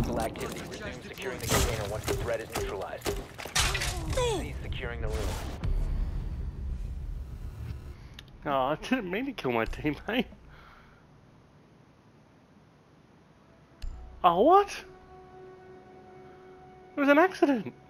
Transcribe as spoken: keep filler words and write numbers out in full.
Hostile activity. Resume securing the container once the threat is neutralized. Cease securing the room. Oh, I didn't mean to kill my teammate. Oh, what? It was an accident.